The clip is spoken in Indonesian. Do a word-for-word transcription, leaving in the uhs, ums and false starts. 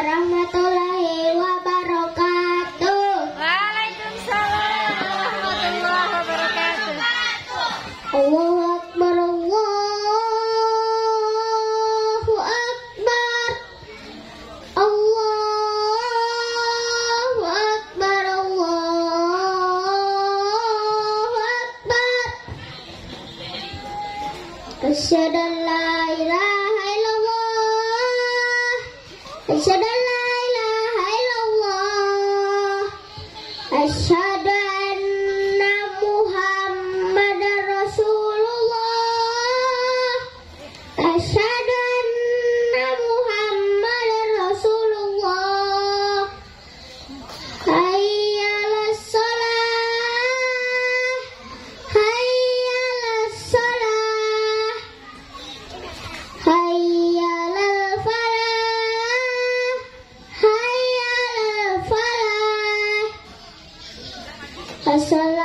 warahmatullahi wabarakatuh. Waalaikumsalam warahmatullahi wabarakatuh. Allahu Akbar, Allahu Akbar, Allahu Akbar, Allahu Akbar. Asyhadu an la ilaha illallah, asyhadu an la ilaha illallah, asyhadu anna Muhammadar Rasulullah, asyhadu anna Muhammadar Rasulullah. Hayya 'alas shalah, hayya 'alas shalah, hayya 'alal falah, hayya 'alal falah. Assalamualaikum